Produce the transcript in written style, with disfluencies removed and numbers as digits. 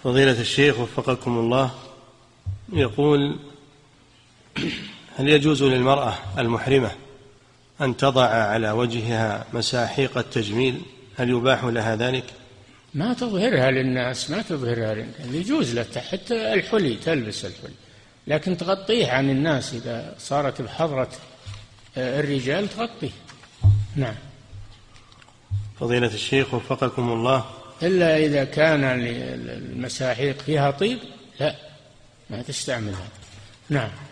فضيلة الشيخ وفقكم الله، يقول: هل يجوز للمرأة المحرمة أن تضع على وجهها مساحيق التجميل؟ هل يباح لها ذلك؟ ما تظهرها للناس، ما تظهرها للناس. يجوز لها حتى الحلي، تلبس الحلي، لكن تغطيه عن الناس. إذا صارت بحضرة الرجال تغطيه. نعم. فضيلة الشيخ وفقكم الله، إلا إذا كان المساحيق فيها طيب لا، ما تستعملها. نعم.